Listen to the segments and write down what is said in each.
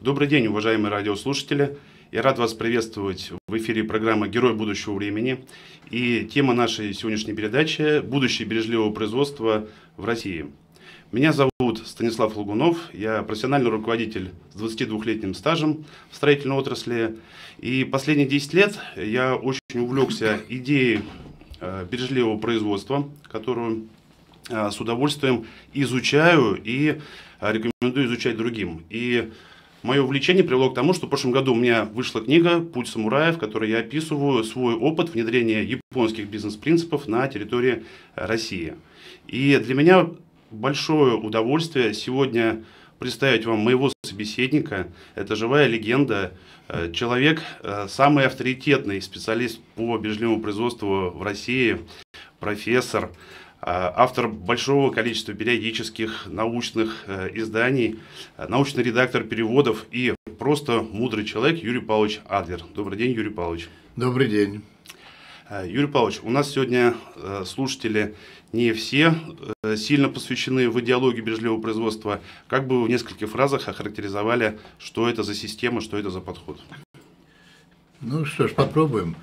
Добрый день, уважаемые радиослушатели. Я рад вас приветствовать в эфире программы «Герой будущего времени». И тема нашей сегодняшней передачи – будущее бережливого производства в России. Меня зовут Станислав Логунов, я профессиональный руководитель с 22-летним стажем в строительной отрасли. И последние 10 лет я очень увлекся идеей бережливого производства, которую с удовольствием изучаю и рекомендую изучать другим. И мое увлечение привело к тому, что в прошлом году у меня вышла книга «Путь самурая», в которой я описываю свой опыт внедрения японских бизнес-принципов на территории России. И для меня большое удовольствие сегодня представить вам моего собеседника. Это живая легенда, человек, самый авторитетный специалист по бережливому производству в России, профессор, автор большого количества периодических научных изданий, научный редактор переводов и просто мудрый человек Юрий Павлович Адлер. Добрый день, Юрий Павлович. Добрый день. Юрий Павлович, у нас сегодня слушатели не все сильно посвящены в идеологию бережливого производства. Как бы вы в нескольких фразах охарактеризовали, что это за система, что это за подход? Ну что ж, попробуем.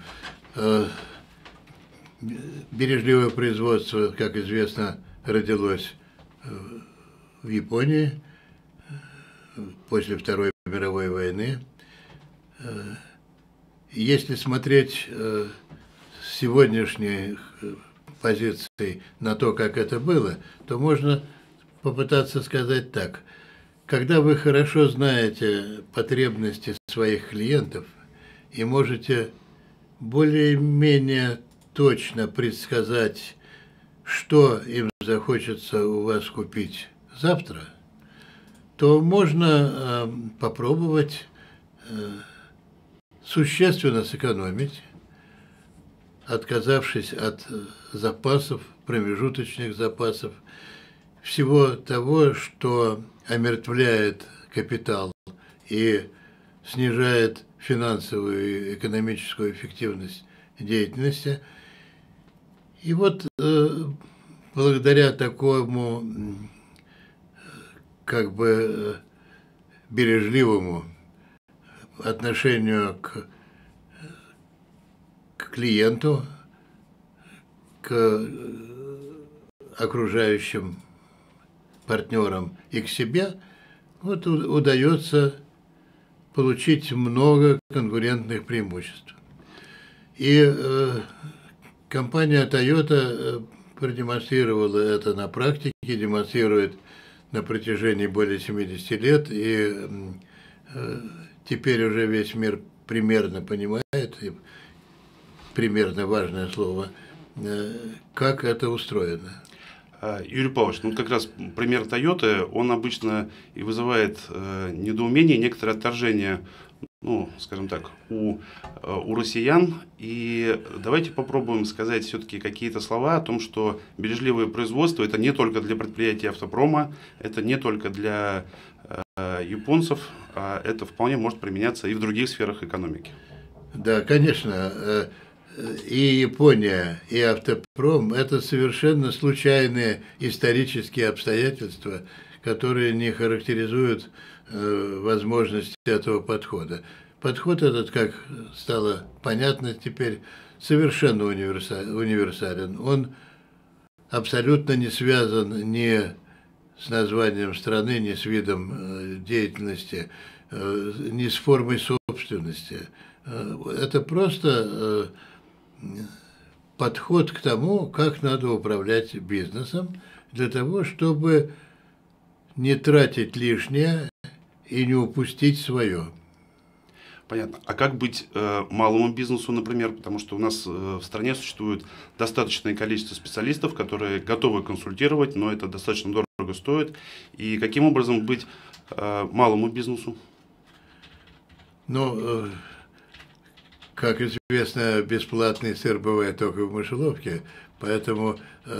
Бережливое производство, как известно, родилось в Японии после Второй мировой войны. Если смотреть с сегодняшней позиции на то, как это было, то можно попытаться сказать так. Когда вы хорошо знаете потребности своих клиентов и можете более-менее точно предсказать, что им захочется у вас купить завтра, то можно попробовать существенно сэкономить, отказавшись от запасов, промежуточных запасов, всего того, что омертвляет капитал и снижает финансовую и экономическую эффективность деятельности. И вот благодаря такому как бы бережливому отношению к клиенту, к окружающим партнерам и к себе, вот удается получить много конкурентных преимуществ. И компания Toyota продемонстрировала это на практике, демонстрирует на протяжении более 70 лет, и теперь уже весь мир примерно понимает, и примерно важное слово, как это устроено. Юрий Павлович, ну как раз пример Toyota, он обычно и вызывает недоумение, некоторое отторжение, ну, скажем так, у россиян. И давайте попробуем сказать все-таки какие-то слова о том, что бережливое производство – это не только для предприятий автопрома, это не только для японцев, а это вполне может применяться и в других сферах экономики. Да, конечно. И Япония, и автопром – это совершенно случайные исторические обстоятельства, которые не характеризуют возможности этого подхода. Подход этот, как стало понятно теперь, совершенно универсален. Он абсолютно не связан ни с названием страны, ни с видом деятельности, ни с формой собственности. Это просто подход к тому, как надо управлять бизнесом, для того, чтобы не тратить лишнее и не упустить свое. Понятно. А как быть малому бизнесу, например, потому что у нас в стране существует достаточное количество специалистов, которые готовы консультировать, но это достаточно дорого стоит. И каким образом быть малому бизнесу? Ну, как известно, бесплатный сыр бывает только в мышеловке, поэтому,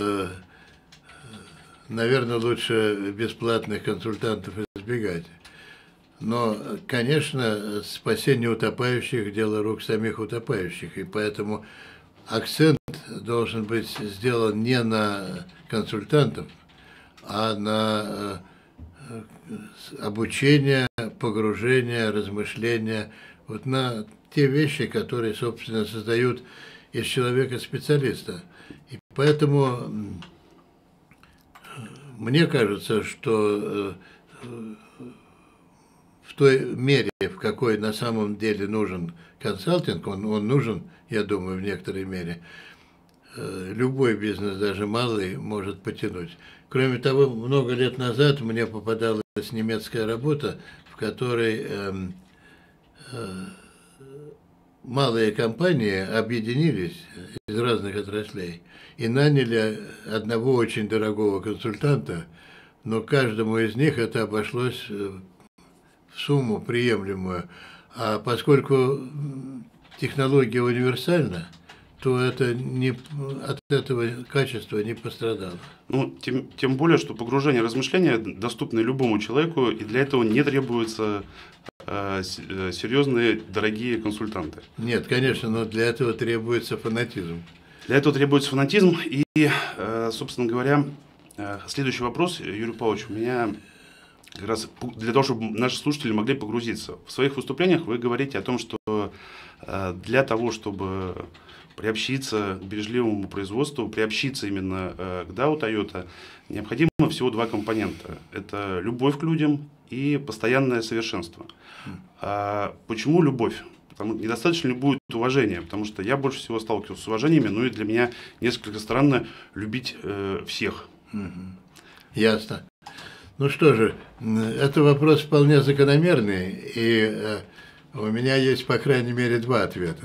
наверное, лучше бесплатных консультантов избегать. Но, конечно, спасение утопающих – дело рук самих утопающих, и поэтому акцент должен быть сделан не на консультантов, а на обучение погружение, размышления вот на те вещи, которые, собственно, создают из человека специалиста. И поэтому мне кажется, что в той мере, в какой на самом деле нужен консалтинг, он нужен, я думаю, в некоторой мере, любой бизнес, даже малый, может потянуть. Кроме того, много лет назад мне попадалась немецкая работа, в которой малые компании объединились из разных отраслей и наняли одного очень дорогого консультанта, но каждому из них это обошлось в сумму приемлемую. А поскольку технология универсальна, то это от этого качества не пострадало. Ну, тем более, что погружение, размышления доступны любому человеку, и для этого не требуются серьезные, дорогие консультанты. Нет, конечно, но для этого требуется фанатизм. Для этого требуется фанатизм. И, собственно говоря, следующий вопрос, Юрий Павлович, у меня как раз для того, чтобы наши слушатели могли погрузиться. В своих выступлениях вы говорите о том, что для того, чтобы приобщиться к бережливому производству, приобщиться именно к DAO Toyota, необходимо всего два компонента. Это любовь к людям и постоянное совершенство. А почему любовь? Потому что недостаточно ли будет уважения? Потому что я больше всего сталкивался с уважениями, но и для меня несколько странно любить всех. Ясно. Ну что же, это вопрос вполне закономерный, и у меня есть, по крайней мере, два ответа.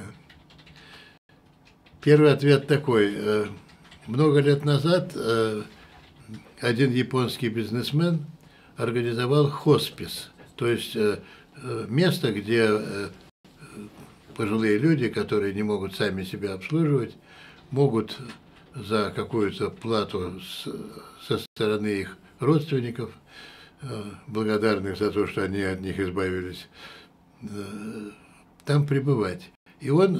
Первый ответ такой. Много лет назад один японский бизнесмен организовал хоспис, то есть место, где пожилые люди, которые не могут сами себя обслуживать, могут за какую-то плату со стороны их родственников, благодарных за то, что они от них избавились, там пребывать. И он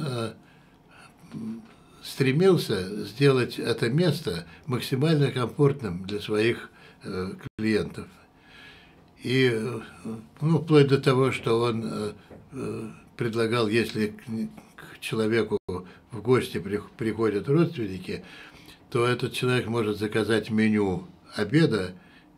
стремился сделать это место максимально комфортным для своих клиентов. И вплоть до того, что он предлагал, если к человеку в гости приходят родственники, то этот человек может заказать меню обеда,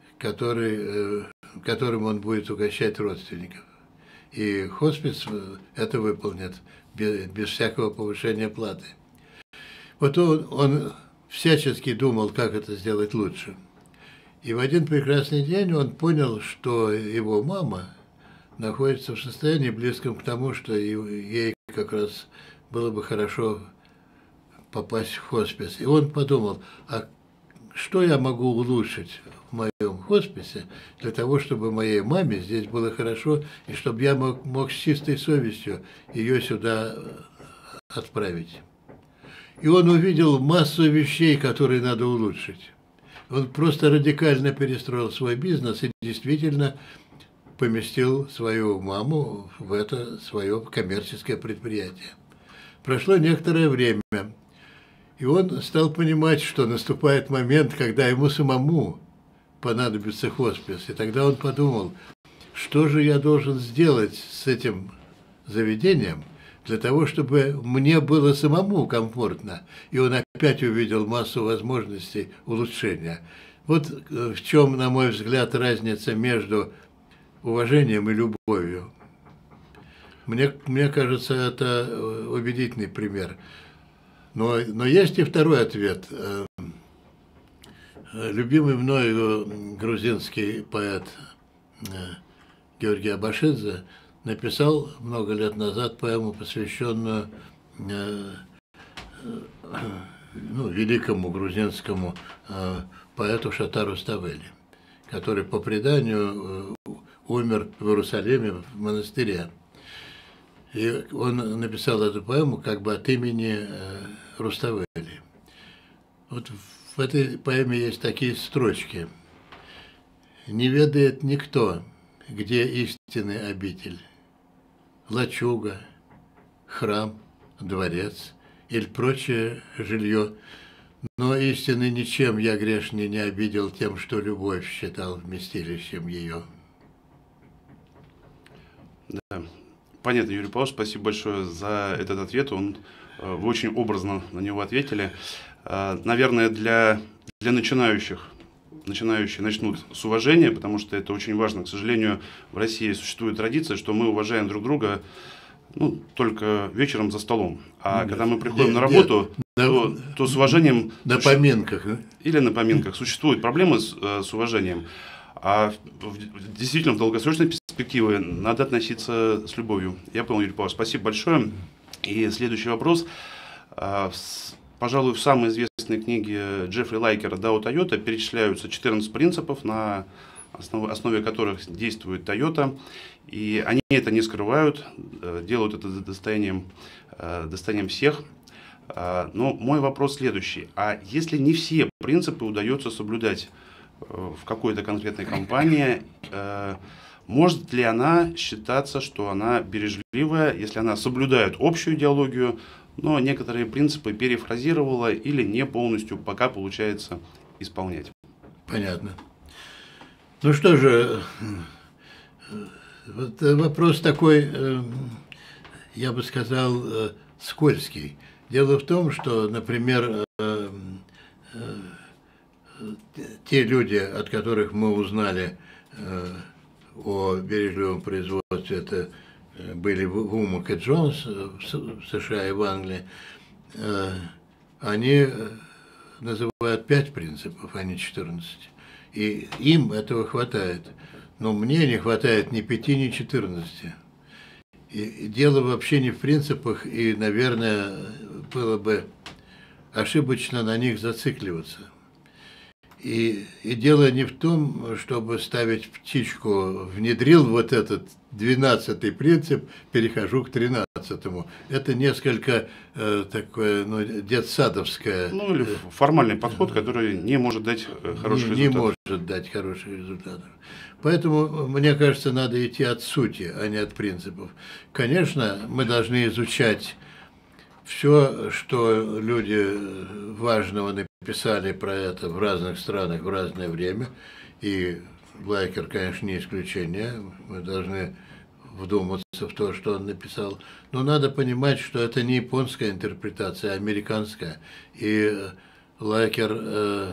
которым он будет угощать родственников. И хоспис это выполнит без всякого повышения платы. Вот он всячески думал, как это сделать лучше. И в один прекрасный день он понял, что его мама находится в состоянии близком к тому, что ей как раз было бы хорошо попасть в хоспис. И он подумал, а что я могу улучшить в моем хосписе для того, чтобы моей маме здесь было хорошо, и чтобы я мог с чистой совестью ее сюда отправить. И он увидел массу вещей, которые надо улучшить. Он просто радикально перестроил свой бизнес и действительно поместил свою маму в это свое коммерческое предприятие. Прошло некоторое время, и он стал понимать, что наступает момент, когда ему самому понадобится хоспис. И тогда он подумал, что же я должен сделать с этим заведением, для того, чтобы мне было самому комфортно. И он опять увидел массу возможностей улучшения. Вот в чем, на мой взгляд, разница между уважением и любовью. Мне кажется, это убедительный пример. Но есть и второй ответ. Любимый мною грузинский поэт Георгий Абашидзе написал много лет назад поэму, посвященную великому грузинскому поэту Шатару Ставели, который по преданию умер в Иерусалиме в монастыре. И он написал эту поэму как бы от имени Руставели. Вот в этой поэме есть такие строчки. «Не ведает никто, где истинный обитель, лачуга, храм, дворец или прочее жилье, но истины ничем я грешный не обидел тем, что любовь считал вместилищем ее». Да. Понятно, Юрий Павлович, спасибо большое за этот ответ. Вы очень образно на него ответили. Наверное, для начинающие начнут с уважения, потому что это очень важно. К сожалению, в России существует традиция, что мы уважаем друг друга только вечером за столом. А когда мы приходим на работу, то с уважением... На поминках. Или на поминках. Существуют проблемы с уважением. А действительно, в долгосрочной перспективе надо относиться с любовью. Я понял, Юрий Павлович, спасибо большое. И следующий вопрос. Пожалуй, в самой известной книге Джеффри Лайкера «Дао Тойота» перечисляются 14 принципов, на основе которых действует Toyota. И они это не скрывают, делают это достоянием всех. Но мой вопрос следующий. А если не все принципы удается соблюдать в какой-то конкретной компании, может ли она считаться, что она бережливая, если она соблюдает общую идеологию, но некоторые принципы перефразировала или не полностью пока получается исполнять? Понятно. Ну что же, вот вопрос такой, я бы сказал, скользкий. Дело в том, что, например, те люди, от которых мы узнали о бережливом производстве, это были Вумак и Джонс в США и в Англии, они называют 5 принципов, а не 14. И им этого хватает. Но мне не хватает ни 5, ни 14. И дело вообще не в принципах, и, наверное, было бы ошибочно на них зацикливаться. И дело не в том, чтобы ставить птичку, внедрил вот этот 12-й принцип, перехожу к 13-му. Это несколько такое, детсадовское. Или формальный подход, который не может дать хороший результат. Не может дать хороший результат. Поэтому, мне кажется, надо идти от сути, а не от принципов. Конечно, мы должны изучать все, что люди важного написали про это в разных странах в разное время, и Лайкер, конечно, не исключение, мы должны вдуматься в то, что он написал. Но надо понимать, что это не японская интерпретация, а американская. И Лайкер,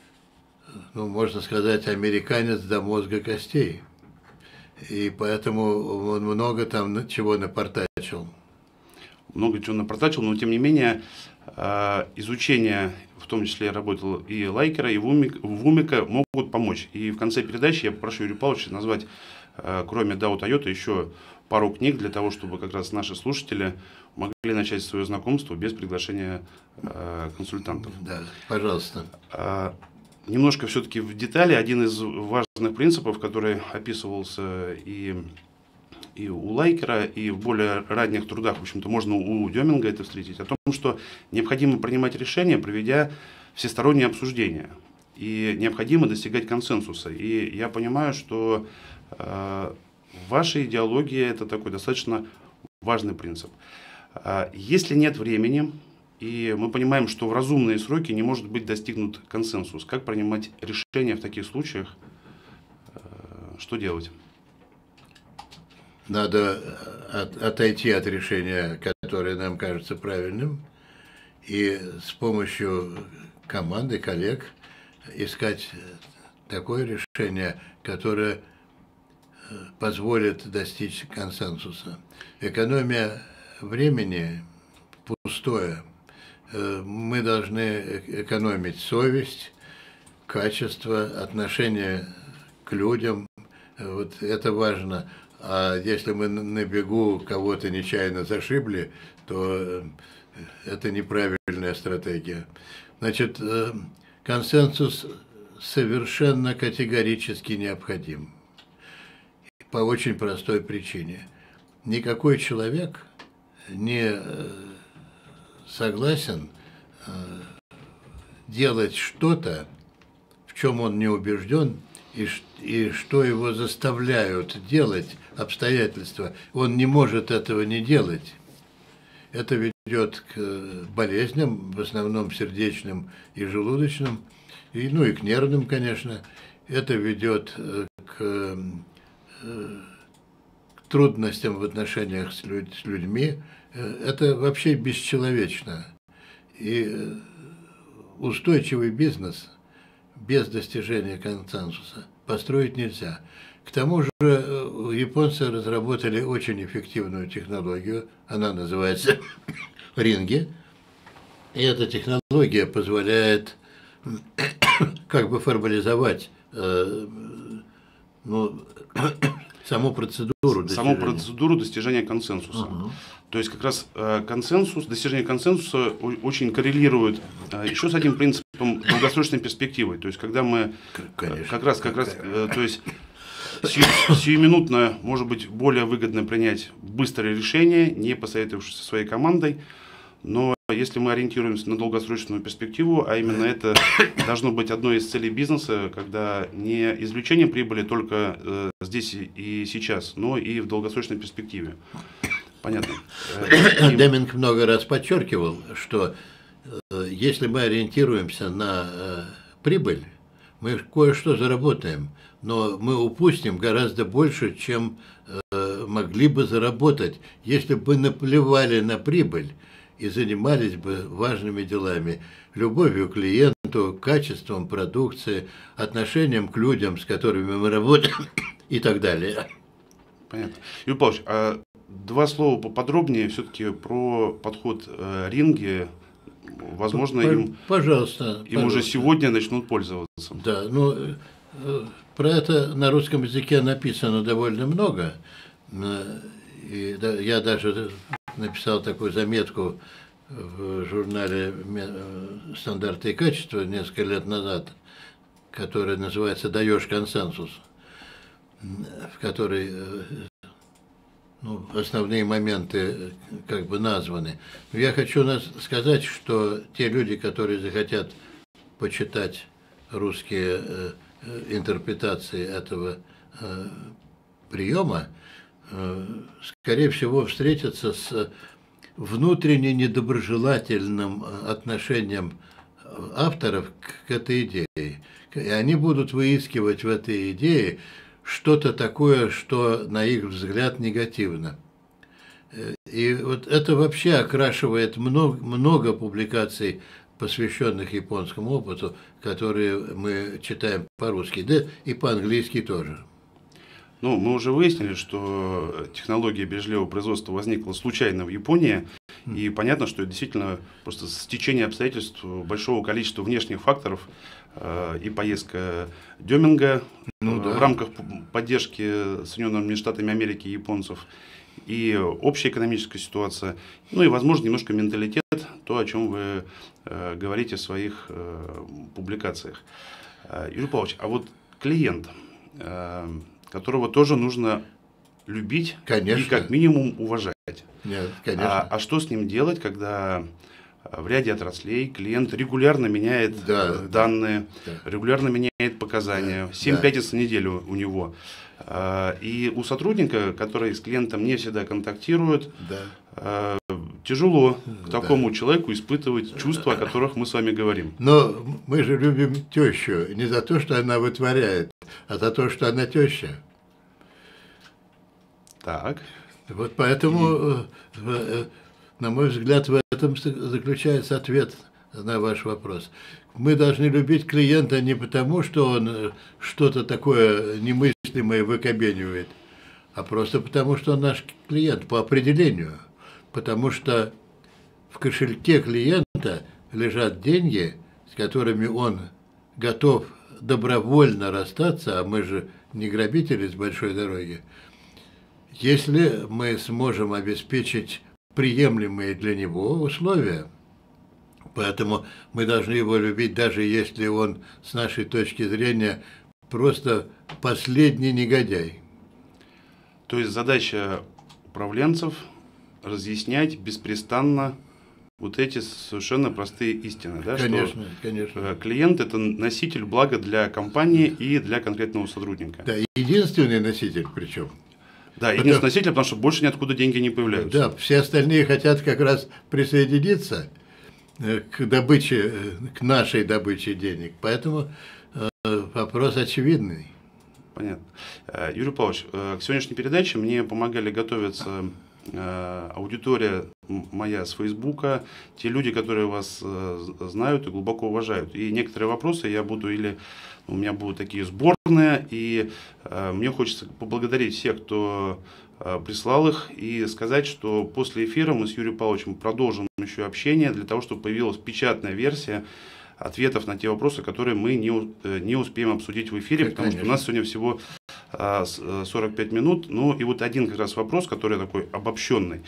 можно сказать, американец до мозга костей. И поэтому он много там чего напортачил. Много чего напортачил, но тем не менее изучение, в том числе я работал и Лайкера, и Вумика, могут помочь. И в конце передачи я попрошу Юрия Павловича назвать, кроме Дао Тойота, еще пару книг для того, чтобы как раз наши слушатели могли начать свое знакомство без приглашения консультантов. Да, пожалуйста. Немножко все-таки в детали. Один из важных принципов, который описывался и у Лайкера, и в более ранних трудах, в общем-то, можно у Деминга это встретить, о том, что необходимо принимать решения, проведя всестороннее обсуждение. И необходимо достигать консенсуса. И я понимаю, что в вашей идеологии это такой достаточно важный принцип. Если нет времени, и мы понимаем, что в разумные сроки не может быть достигнут консенсус, как принимать решения в таких случаях, что делать? Надо отойти от решения, которое нам кажется правильным, и с помощью команды, коллег искать такое решение, которое позволит достичь консенсуса. Экономия времени пустое. Мы должны экономить совесть, качество, отношение к людям. Вот это важно. А если мы на бегу кого-то нечаянно зашибли, то это неправильная стратегия. Значит, консенсус совершенно категорически необходим. По очень простой причине. Никакой человек не согласен делать что-то, в чем он не убежден, и что его заставляют делать обстоятельства. Он не может этого не делать. Это ведет к болезням, в основном сердечным и желудочным, и к нервным, конечно. Это ведет к трудностям в отношениях с людьми, это вообще бесчеловечно. И устойчивый бизнес без достижения консенсуса построить нельзя. К тому же японцы разработали очень эффективную технологию, она называется ринги, и эта технология позволяет как бы формализовать саму процедуру достижения консенсуса. То есть как раз достижение консенсуса очень коррелирует еще с одним принципом долгосрочной перспективы. То есть когда мы то есть сиюминутно, может быть, более выгодно принять быстрое решение, не посоветовавшись со своей командой, но если мы ориентируемся на долгосрочную перспективу, а именно это должно быть одной из целей бизнеса, когда не извлечение прибыли только здесь и сейчас, но и в долгосрочной перспективе. Понятно. Деминг много раз подчеркивал, что если мы ориентируемся на прибыль, мы кое-что заработаем, но мы упустим гораздо больше, чем могли бы заработать, если бы наплевали на прибыль и занимались бы важными делами, любовью к клиенту, качеством продукции, отношением к людям, с которыми мы работаем и так далее. Понятно. Юрий Павлович, а два слова поподробнее все-таки про подход ринги. Возможно, им уже сегодня начнут пользоваться. Да, про это на русском языке написано довольно много. И я даже написал такую заметку в журнале «Стандарты и качество» несколько лет назад, которая называется «Даешь консенсус», в которой основные моменты как бы названы. Но я хочу сказать, что те люди, которые захотят почитать русские интерпретации этого приема, скорее всего, встретятся с внутренне недоброжелательным отношением авторов к этой идее. И они будут выискивать в этой идее что-то такое, что, на их взгляд, негативно. И вот это вообще окрашивает много публикаций, посвященных японскому опыту, которые мы читаем по-русски, да и по-английски тоже. Ну, мы уже выяснили, что технология бережливого производства возникла случайно в Японии, и понятно, что это действительно просто стечение обстоятельств большого количества внешних факторов, и поездка Деминга в рамках поддержки Соединенными Штатами Америки и японцев, и общая экономическая ситуация, ну и, возможно, немножко менталитет, то, о чем вы говорите в своих публикациях. Юрий Павлович, а вот клиент, которого тоже нужно любить, конечно, и как минимум уважать. Нет, конечно. А что с ним делать, когда в ряде отраслей клиент регулярно меняет данные, регулярно меняет показания, 7 пятниц в неделю у него. И у сотрудника, который с клиентом не всегда контактирует, тяжело к такому человеку испытывать чувства, о которых мы с вами говорим. Но мы же любим тещу не за то, что она вытворяет, а за то, что она теща. Так. Вот поэтому, на мой взгляд, в этом заключается ответ на ваш вопрос. Мы должны любить клиента не потому, что он что-то такое немыслимое выкобенивает, а просто потому, что он наш клиент по определению. Потому что в кошельке клиента лежат деньги, с которыми он готов добровольно расстаться, а мы же не грабители с большой дороги. Если мы сможем обеспечить приемлемые для него условия, поэтому мы должны его любить, даже если он, с нашей точки зрения, просто последний негодяй. То есть задача управленцев разъяснять беспрестанно вот эти совершенно простые истины, да? Конечно, что конечно. Клиент – это носитель блага для компании и для конкретного сотрудника. Да, единственный носитель причем. Да, единственный носитель, потому что больше ниоткуда деньги не появляются. Да, все остальные хотят как раз присоединиться к добыче, к нашей добыче денег. Поэтому вопрос очевидный. Понятно. Юрий Павлович, к сегодняшней передаче мне помогали готовиться аудитория моя с Фейсбука, те люди, которые вас знают и глубоко уважают. И некоторые вопросы я буду у меня будут такие сборные, и мне хочется поблагодарить всех, кто прислал их, и сказать, что после эфира мы с Юрием Павловичем продолжим еще общение для того, чтобы появилась печатная версия ответов на те вопросы, которые мы не успеем обсудить в эфире, потому что у нас сегодня всего 45 минут. Ну и вот один как раз вопрос, который такой обобщенный.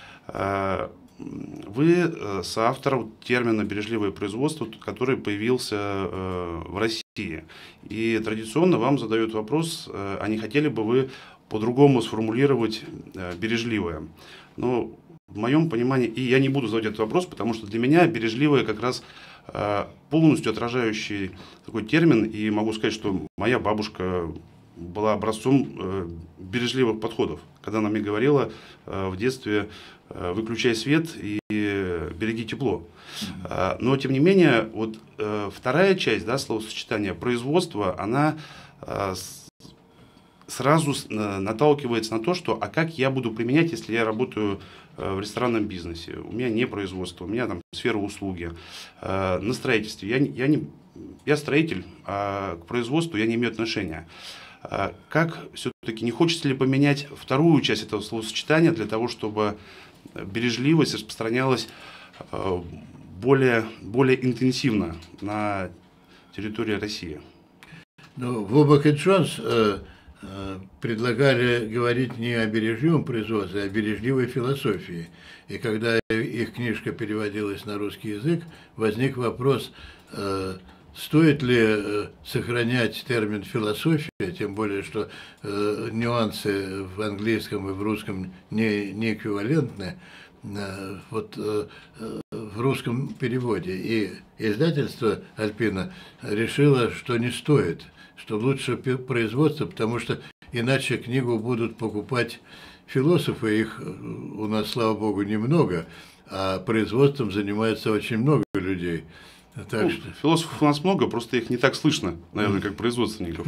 Вы соавтор термина «бережливое производство», который появился в России. И традиционно вам задают вопрос, а не хотели бы вы по-другому сформулировать «бережливое». Но в моем понимании, и я не буду задавать этот вопрос, потому что для меня «бережливое» как раз полностью отражающий такой термин, и могу сказать, что моя бабушка была образцом бережливых подходов, когда она мне говорила в детстве: выключай свет и береги тепло. Но тем не менее, вот вторая часть, да, словосочетания производства, она сразу наталкивается на то, что а как я буду применять, если я работаю в ресторанном бизнесе. У меня не производство, у меня там сфера услуги, на строительстве. Я строитель, а к производству я не имею отношения. Как все-таки не хочется ли поменять вторую часть этого словосочетания для того, чтобы бережливость распространялась более интенсивно на территории России? Ну, Вобок и Джонс предлагали говорить не о бережливом производстве, а о бережливой философии. И когда их книжка переводилась на русский язык, возник вопрос, стоит ли сохранять термин «философия», тем более, что нюансы в английском и в русском не эквивалентны, вот в русском переводе. И издательство «Альпина» решило, что не стоит, что лучше производство, потому что иначе книгу будут покупать философы, их у нас, слава богу, немного, а производством занимается очень много людей. Так что... Философов у нас много, просто их не так слышно, наверное, как производственников.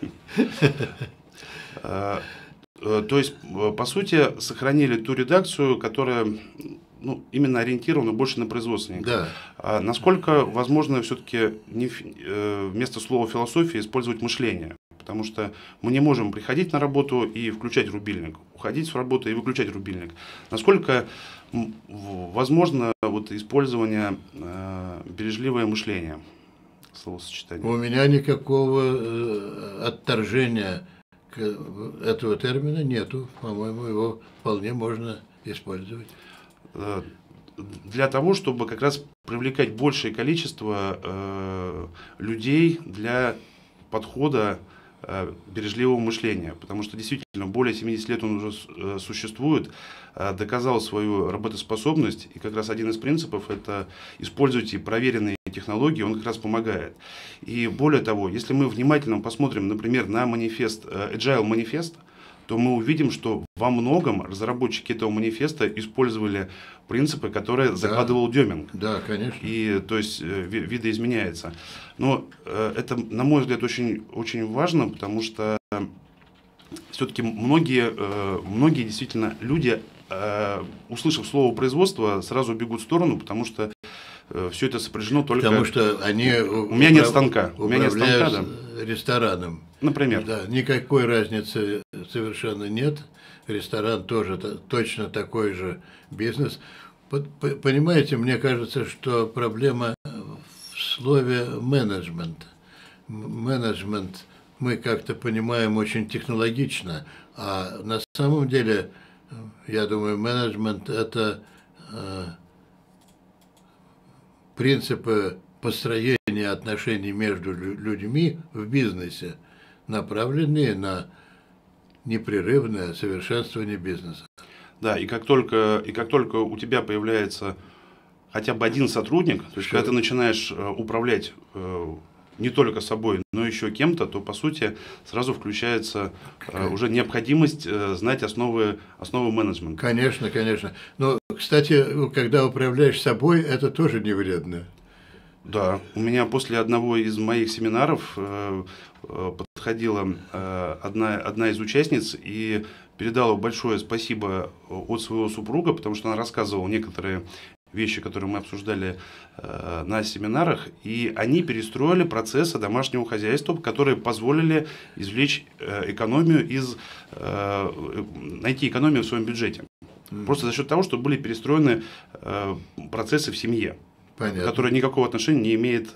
То есть, по сути, сохранили ту редакцию, которая именно ориентирована больше на производственников. Да. Насколько возможно все-таки вместо слова «философия» использовать мышление? Потому что мы не можем приходить на работу и включать рубильник, уходить с работы и выключать рубильник. Насколько возможно вот использование бережливое мышление, словосочетание? У меня никакого отторжения к этого термина нету. По-моему, его вполне можно использовать. Для того, чтобы как раз привлекать большее количество людей для подхода бережливого мышления, потому что действительно более 70 лет он уже существует, доказал свою работоспособность, и как раз один из принципов — это используйте проверенные технологии, он как раз помогает. И более того, если мы внимательно посмотрим, например, на манифест, Agile манифест, то мы увидим, что во многом разработчики этого манифеста использовали принципы, которые закладывал Деминг. Да, конечно. И то есть видоизменяется. Но это, на мой взгляд, очень, очень важно, потому что все-таки многие действительно люди, услышав слово производство, сразу бегут в сторону, потому что все это сопряжено только... Потому что они у меня нет станка. Управляют рестораном. Например. Да, никакой разницы совершенно нет. Ресторан тоже точно такой же бизнес. Понимаете, мне кажется, что проблема в слове «менеджмент». Менеджмент мы как-то понимаем очень технологично, а на самом деле, я думаю, менеджмент – это принципы построения отношений между людьми в бизнесе, направленные на непрерывное совершенствование бизнеса. Да, и как только у тебя появляется хотя бы один сотрудник, то есть когда ты начинаешь управлять не только собой, но еще кем-то, то по сути сразу включается уже необходимость знать основы менеджмента. Конечно, конечно. Но, кстати, когда управляешь собой, это тоже не вредно. Да, у меня после одного из моих семинаров подходила одна из участниц и передала большое спасибо от своего супруга, потому что она рассказывала некоторые вещи, которые мы обсуждали на семинарах, и они перестроили процессы домашнего хозяйства, которые позволили извлечь экономию найти экономию в своем бюджете. Просто за счет того, что были перестроены процессы в семье, которые никакого отношения не имеют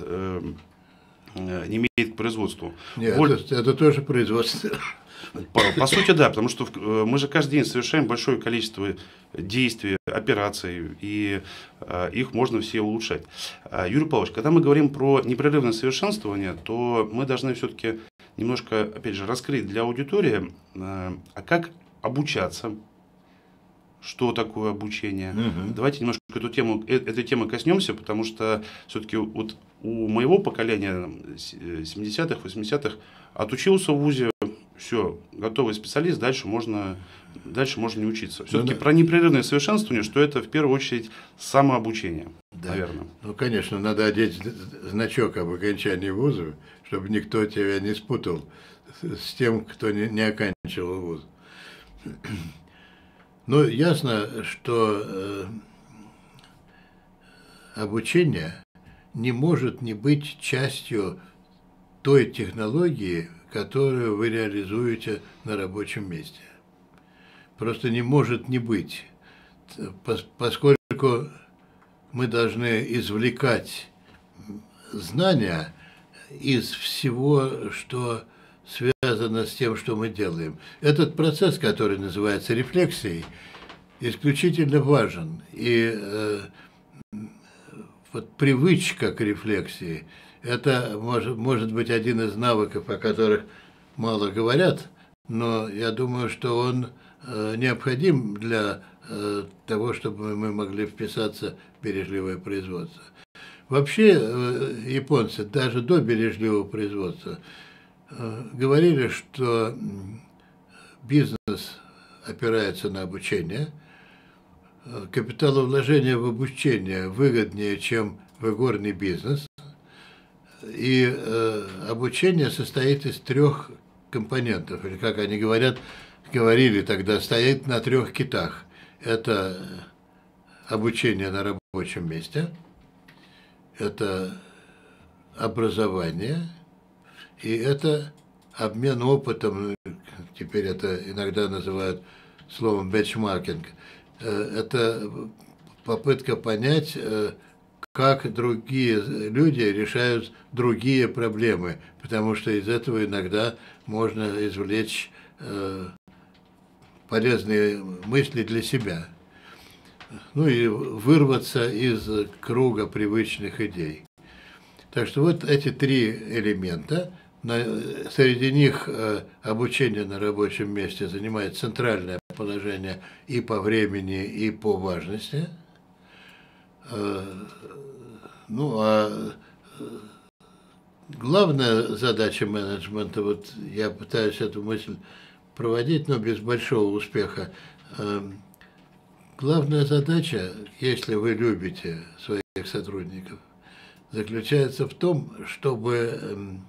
к производству. Нет, это тоже производство. По сути, да, потому что мы же каждый день совершаем большое количество действий, операций, и их можно все улучшать. Юрий Павлович, когда мы говорим про непрерывное совершенствование, то мы должны все-таки немножко, опять же, раскрыть для аудитории, а как обучаться, что такое обучение. Давайте немножко этой темы коснемся, потому что все-таки вот у моего поколения 70-х, 80-х отучился в ВУЗе, все, готовый специалист, дальше можно не учиться. Все-таки про непрерывное совершенствование, что это в первую очередь самообучение, да, наверное. Ну, конечно, надо одеть значок об окончании вуза, чтобы никто тебя не спутал с тем, кто не оканчивал вуз. Ну, ясно, что обучение не может не быть частью той технологии, которую вы реализуете на рабочем месте. Просто не может не быть, поскольку мы должны извлекать знания из всего, что связано с тем, что мы делаем. Этот процесс, который называется рефлексией, исключительно важен. И вот привычка к рефлексии – это может быть один из навыков, о которых мало говорят, но я думаю, что он необходим для того, чтобы мы могли вписаться в бережливое производство. Вообще японцы даже до бережливого производства говорили, что бизнес опирается на обучение, капиталовложение в обучение выгоднее, чем в игорный бизнес, и обучение состоит из 3 компонентов, или, как они говорили тогда, стоит на 3 китах. Это обучение на рабочем месте, это образование, и это обмен опытом, теперь это иногда называют словом бенчмаркинг. Это попытка понять, как другие люди решают другие проблемы, потому что из этого иногда можно извлечь полезные мысли для себя. Ну и вырваться из круга привычных идей. Так что вот эти 3 элемента. Среди них обучение на рабочем месте занимает центральное положение и по времени, и по важности. Ну, а главная задача менеджмента, вот я пытаюсь эту мысль проводить, но без большого успеха. Главная задача, если вы любите своих сотрудников, заключается в том, чтобы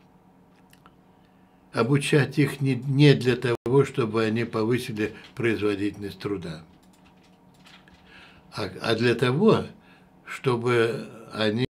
обучать их не для того, чтобы они повысили производительность труда, а для того, чтобы они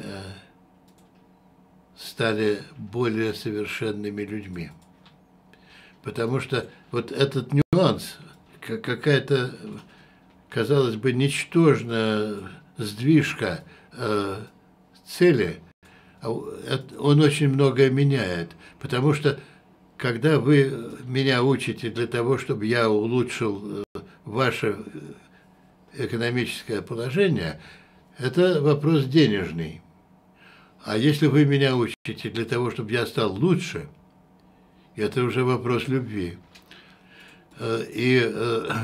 стали более совершенными людьми. Потому что вот этот нюанс, какая-то, казалось бы, ничтожная сдвижка цели, он очень многое меняет. Потому что, когда вы меня учите для того, чтобы я улучшил ваше экономическое положение, это вопрос денежный. А если вы меня учите для того, чтобы я стал лучше, это уже вопрос любви. И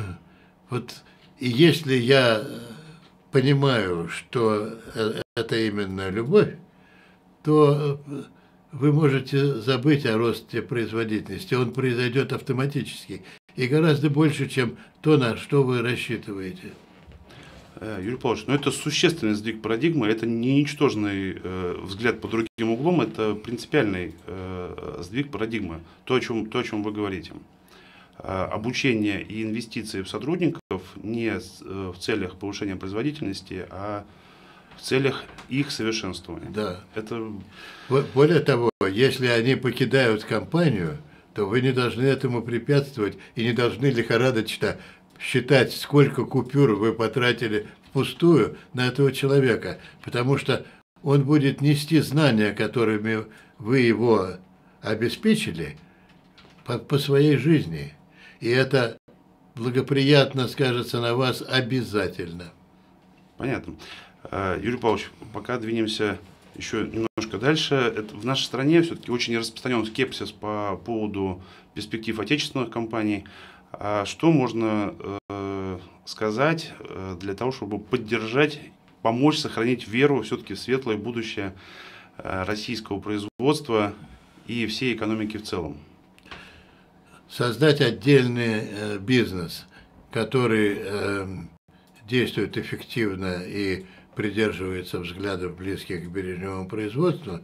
если я понимаю, что это именно любовь, то вы можете забыть о росте производительности. Он произойдет автоматически и гораздо больше, чем то, на что вы рассчитываете. Юрий Павлович, но это существенный сдвиг парадигмы, это не ничтожный взгляд под другим углом, это принципиальный сдвиг парадигмы, то, о чем вы говорите. Обучение и инвестиции в сотрудников не в целях повышения производительности, а в целях их совершенствования. Да. Это... Более того, если они покидают компанию, то вы не должны этому препятствовать и не должны лихорадочно считать, сколько купюр вы потратили впустую на этого человека, потому что он будет нести знания, которыми вы его обеспечили, по своей жизни. И это благоприятно скажется на вас обязательно. Понятно. Юрий Павлович, пока двинемся еще немножко дальше. В нашей стране все-таки очень распространен скепсис по поводу перспектив отечественных компаний. А что можно сказать для того, чтобы поддержать, помочь сохранить веру все-таки в светлое будущее российского производства и всей экономики в целом? Создать отдельный бизнес, который действует эффективно и придерживается взглядов, близких к бережливому производству,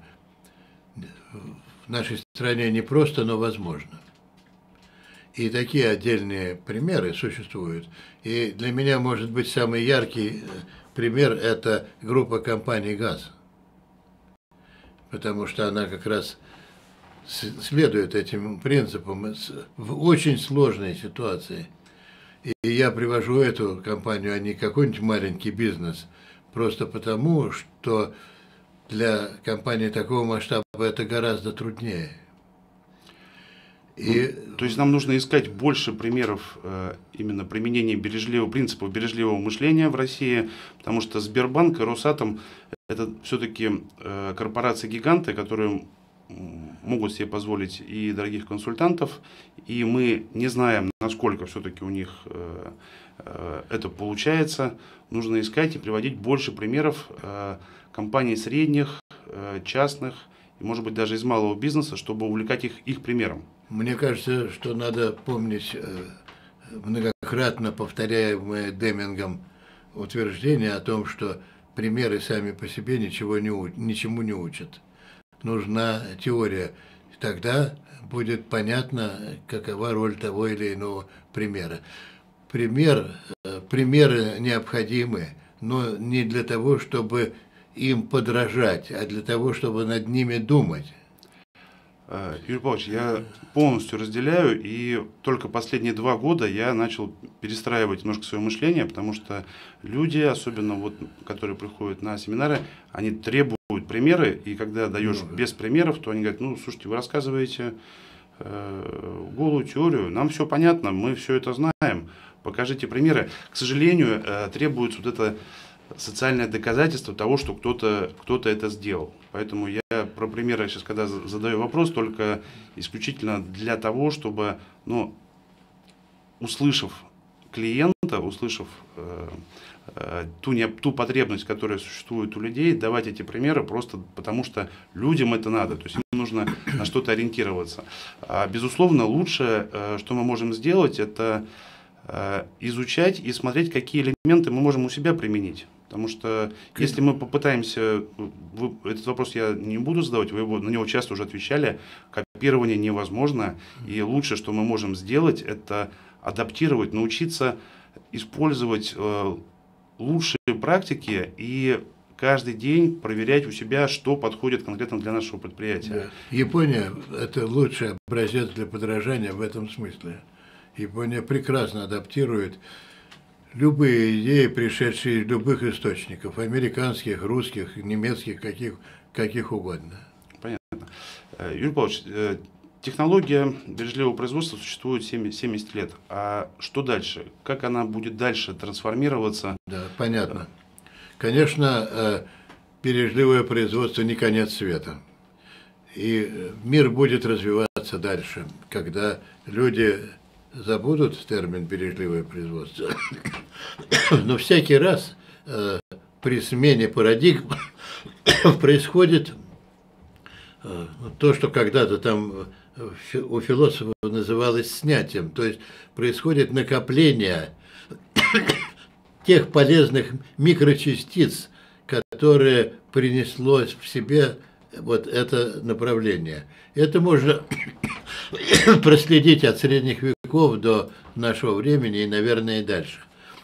в нашей стране не просто, но возможно. И такие отдельные примеры существуют. И для меня, может быть, самый яркий пример – это группа компаний «ГАЗ». Потому что она как раз следует этим принципам в очень сложной ситуации. И я привожу эту компанию, а не какой-нибудь маленький бизнес, просто потому, что для компании такого масштаба это гораздо труднее. То есть нам нужно искать больше примеров именно применения принципов бережливого мышления в России, потому что Сбербанк и Росатом – это все-таки корпорации-гиганты, которые могут себе позволить и дорогих консультантов, и мы не знаем, насколько все-таки у них это получается. Нужно искать и приводить больше примеров компаний средних, частных, и, может быть, даже из малого бизнеса, чтобы увлекать их примером. Мне кажется, что надо помнить многократно повторяемое Демингом утверждение о том, что примеры сами по себе ничему не учат. Нужна теория. Тогда будет понятно, какова роль того или иного примера. Примеры необходимы, но не для того, чтобы им подражать, а для того, чтобы над ними думать. Юрий Павлович, я полностью разделяю, и только последние 2 года я начал перестраивать немножко свое мышление, потому что люди, особенно вот, которые приходят на семинары, они требуют примеры, и когда даешь без примеров, то они говорят: ну, слушайте, вы рассказываете голую теорию, нам все понятно, мы все это знаем, покажите примеры. К сожалению, требуется вот это социальное доказательство того, что кто-то это сделал. Поэтому я про примеры сейчас, когда задаю вопрос, только исключительно для того, чтобы, услышав клиента, услышав ту потребность, которая существует у людей, давать эти примеры просто потому, что людям это надо, то есть им нужно на что-то ориентироваться. Безусловно, лучшее, что мы можем сделать, это изучать и смотреть, какие элементы мы можем у себя применить. Потому что если мы попытаемся, этот вопрос я не буду задавать, вы на него часто уже отвечали, копирование невозможно, и лучшее, что мы можем сделать, это адаптировать, научиться использовать лучшие практики и каждый день проверять у себя, что подходит конкретно для нашего предприятия. Да. Япония – это лучший образец для подражания в этом смысле. Япония прекрасно адаптирует любые идеи, пришедшие из любых источников, американских, русских, немецких, каких угодно. Понятно. Юрий Павлович, технология бережливого производства существует 70 лет. А что дальше? Как она будет дальше трансформироваться? Да, понятно. Конечно, бережливое производство не конец света. И мир будет развиваться дальше, когда люди забудут термин «бережливое производство». Но всякий раз при смене парадигм происходит то, что когда-то там у философов называлось снятием. То есть происходит накопление тех полезных микрочастиц, которые принесло в себе вот это направление. Это можно проследить от средних веков до нашего времени и, наверное, и дальше.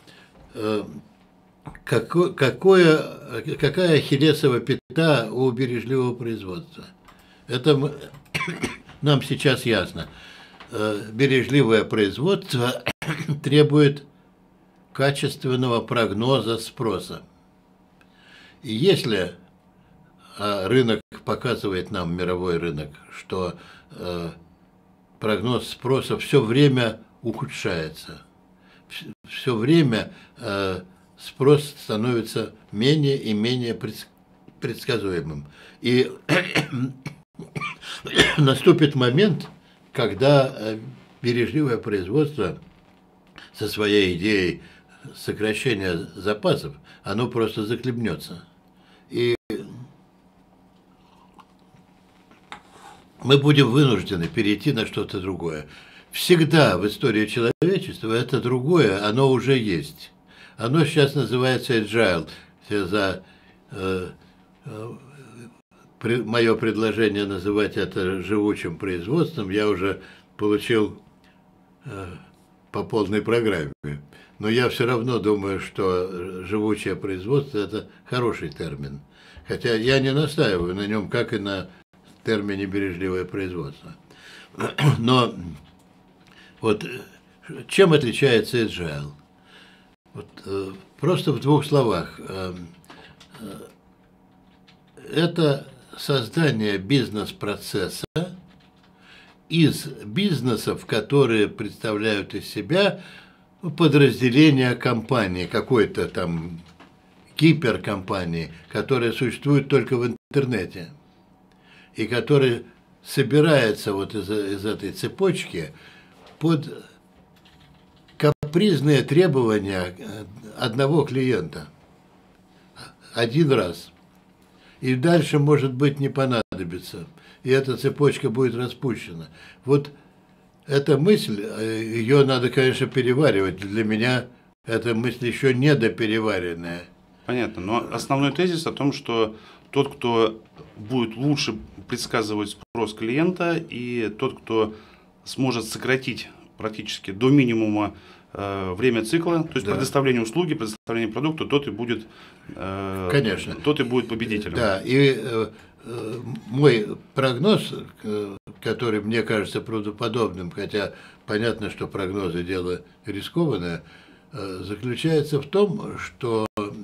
Какая ахиллесова пята у бережливого производства? Это нам сейчас ясно. Бережливое производство требует качественного прогноза спроса. И если рынок показывает нам, мировой рынок, что прогноз спроса все время ухудшается, все время спрос становится менее и менее предсказуемым. И наступит момент, когда бережливое производство со своей идеей сокращения запасов, оно просто захлебнется. И мы будем вынуждены перейти на что-то другое. Всегда в истории человечества это другое, оно уже есть. Оно сейчас называется agile. За мое предложение называть это живучим производством я уже получил по полной программе. Но я все равно думаю, что живучее производство – это хороший термин. Хотя я не настаиваю на нем, как и на термине бережливое производство. Но вот чем отличается agile? Вот, просто в двух словах. Это создание бизнес-процесса из бизнесов, которые представляют из себя подразделение компании, какой-то там гиперкомпании, которая существует только в интернете, и которая собирается вот из этой цепочки под капризные требования одного клиента один раз. И дальше, может быть, не понадобится. И эта цепочка будет распущена. Вот эта мысль, ее надо, конечно, переваривать. Для меня эта мысль еще недопереваренная. Понятно. Но основной тезис о том, что тот, кто будет лучше предсказывать спрос клиента, и тот, кто сможет сократить практически до минимума время цикла, то есть предоставление услуги, предоставление продукта, тот и будет, конечно, тот и будет победителем. Да, и мой прогноз, который мне кажется правдоподобным, хотя понятно, что прогнозы дело рискованное, заключается в том, что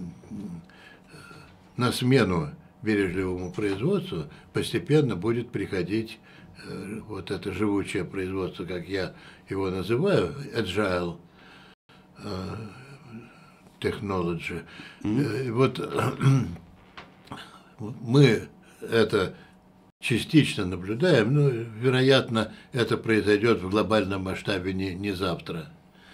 на смену бережливому производству постепенно будет приходить вот это живучее производство, как я его называю, agile technology. Вот мы это частично наблюдаем, но, вероятно, это произойдет в глобальном масштабе не завтра.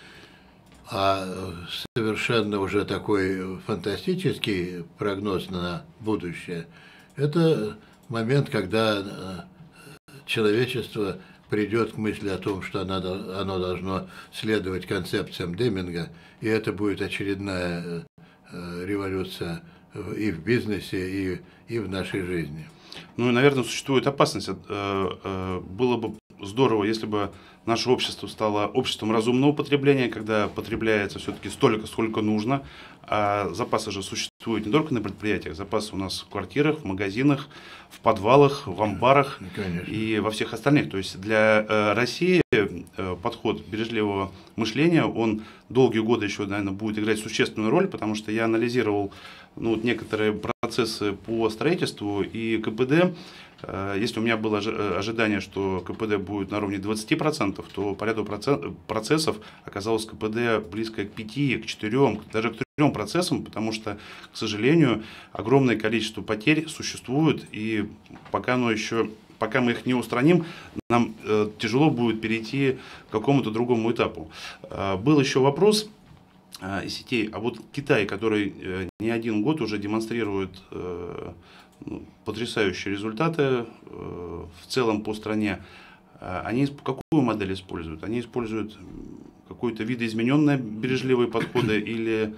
А совершенно уже такой фантастический прогноз на будущее – это момент, когда человечество придет к мысли о том, что оно должно следовать концепциям Деминга, и это будет очередная революция и в бизнесе, и в нашей жизни. Ну и, наверное, существует опасность. Было бы здорово, если бы наше общество стало обществом разумного потребления, когда потребляется все-таки столько, сколько нужно. А запасы же существуют не только на предприятиях, запасы у нас в квартирах, в магазинах, в подвалах, в амбарах. Конечно. И во всех остальных. То есть для России подход бережливого мышления, он долгие годы еще, наверное, будет играть существенную роль, потому что я анализировал некоторые процессы по строительству и КПД. Если у меня было ожидание, что КПД будет на уровне 20%, то по ряду процессов оказалось КПД близко к 5, к 4, даже к 3%, потому что, к сожалению, огромное количество потерь существует, и пока мы их не устраним, нам тяжело будет перейти к какому-то другому этапу. Был еще вопрос из сетей, а вот Китай, который не один год уже демонстрирует потрясающие результаты в целом по стране, они какую модель используют? Они используют какой-то видоизмененные бережливые подходы или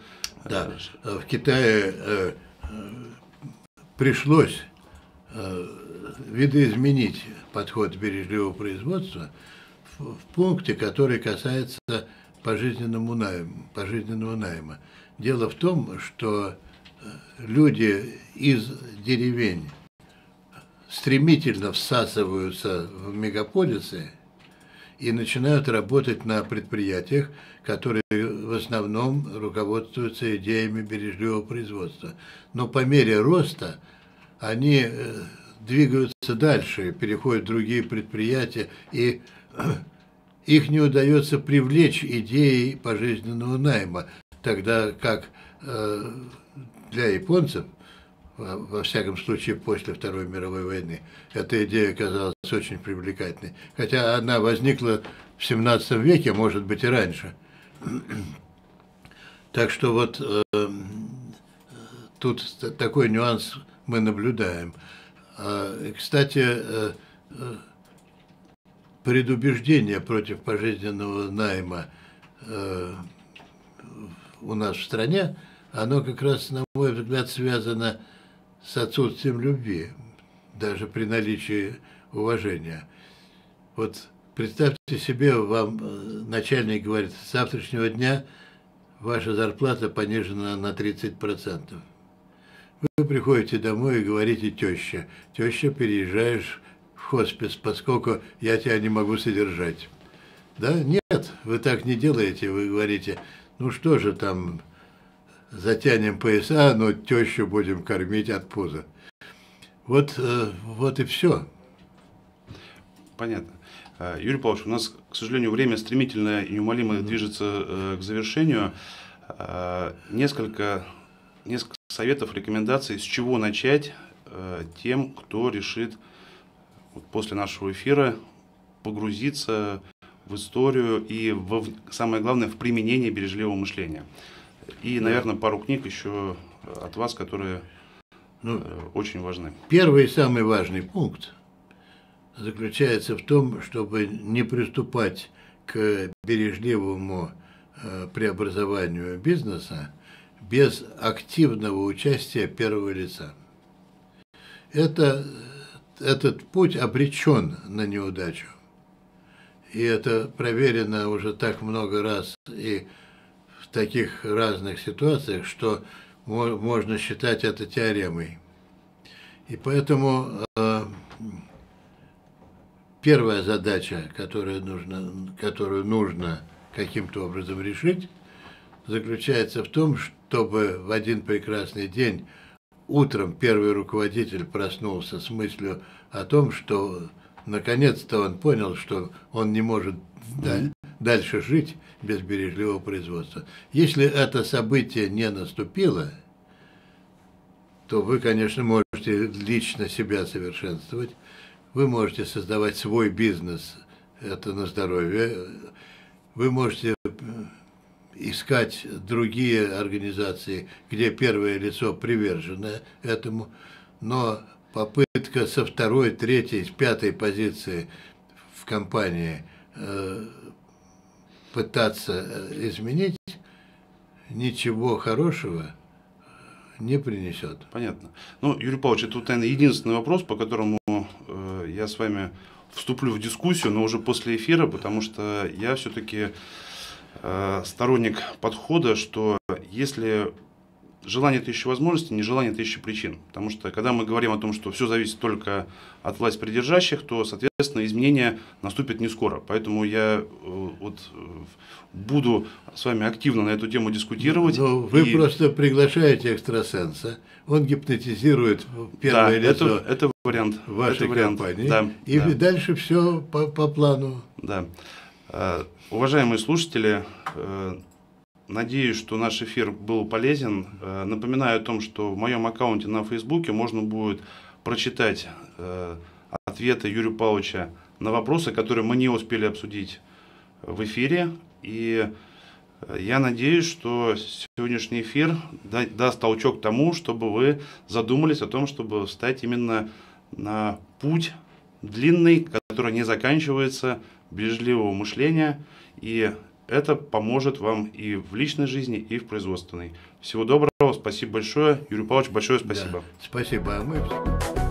Да, в Китае пришлось видоизменить подход бережливого производства в пункте, который касается пожизненного найма. Дело в том, что люди из деревень стремительно всасываются в мегаполисы и начинают работать на предприятиях, которые в основном руководствуются идеями бережливого производства. Но по мере роста они двигаются дальше, переходят в другие предприятия, и их не удается привлечь идеей пожизненного найма, тогда как для японцев, во всяком случае после Второй мировой войны, эта идея оказалась очень привлекательной, хотя она возникла в 17 веке, может быть и раньше. Так что вот тут такой нюанс мы наблюдаем. Кстати, предубеждение против пожизненного найма у нас в стране, оно как раз, на мой взгляд, связано с отсутствием любви, даже при наличии уважения. Вот представьте себе, вам начальник говорит: с завтрашнего дня ваша зарплата понижена на 30%. Вы приходите домой и говорите теще: теща, переезжаешь в хоспис, поскольку я тебя не могу содержать. Да? Нет, вы так не делаете, вы говорите: ну что же там, затянем пояса, но тещу будем кормить от пуза. Вот и все. Понятно. Юрий Павлович, у нас, к сожалению, время стремительно и неумолимо движется к завершению. Несколько советов, рекомендаций, с чего начать тем, кто решит после нашего эфира погрузиться в историю и, самое главное, в применение бережливого мышления. И, наверное, пару книг еще от вас, которые очень важны. Первый и самый важный пункт заключается в том, чтобы не приступать к бережливому преобразованию бизнеса без активного участия первого лица. Этот путь обречен на неудачу. И это проверено уже так много раз и в таких разных ситуациях, что можно считать это теоремой. И поэтому первая задача, которую нужно каким-то образом решить, заключается в том, чтобы в один прекрасный день утром первый руководитель проснулся с мыслью о том, что наконец-то он понял, что он не может дальше жить без бережливого производства. Если это событие не наступило, то вы, конечно, можете лично себя совершенствовать, вы можете создавать свой бизнес, это на здоровье, вы можете искать другие организации, где первое лицо привержено этому, но попытка со второй, третьей, с пятой позиции в компании пытаться изменить ничего хорошего не принесет. Понятно. Ну, Юрий Павлович, это, наверное, единственный вопрос, по которому я с вами вступлю в дискуссию, но уже после эфира, потому что я все-таки сторонник подхода, что если желание – это еще возможности, нежелание – это еще причин. Потому что, когда мы говорим о том, что все зависит только от власть придержащих, то, соответственно, изменения наступят не скоро. Поэтому я буду с вами активно на эту тему дискутировать. Но вы просто приглашаете экстрасенса, он гипнотизирует первое лицо это вариант, вашей компании, да, и дальше все по плану. Да. Уважаемые слушатели, надеюсь, что наш эфир был полезен. Напоминаю о том, что в моем аккаунте на Фейсбуке можно будет прочитать ответы Юрия Павловича на вопросы, которые мы не успели обсудить в эфире. И я надеюсь, что сегодняшний эфир даст толчок тому, чтобы вы задумались о том, чтобы встать именно на путь длинный, который не заканчивается, бережливого мышления. И Это поможет вам и в личной жизни, и в производственной. Всего доброго, спасибо большое. Юрий Павлович, большое спасибо. Да, спасибо. А мы...